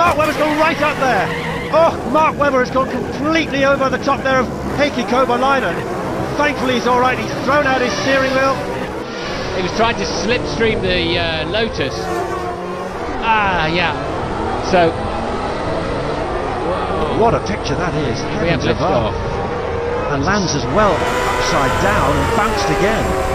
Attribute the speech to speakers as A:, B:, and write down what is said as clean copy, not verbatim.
A: Mark Webber's gone right up there. Oh, Mark Webber has gone completely over the top there of Heikki Kovalainen. Thankfully he's alright, he's thrown out his steering wheel.
B: He was trying to slipstream the Lotus. Yeah. So...
A: What a picture that is.
B: We have
A: Heavens above.
B: liftoff.
A: And lands as well upside down and bounced again.